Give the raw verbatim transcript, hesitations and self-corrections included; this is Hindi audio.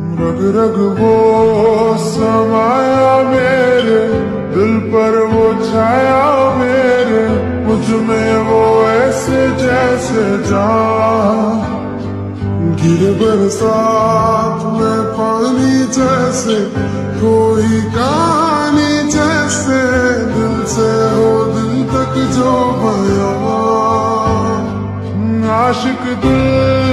रग रग वो समाया मेरे दिल पर, वो छाया मेरे मुझ में, वो ऐसे जैसे जान गिरे बरसात में पानी जैसे, कोई कहानी जैसे, दिल से हो दिल तक जो बयां, आशिक दिल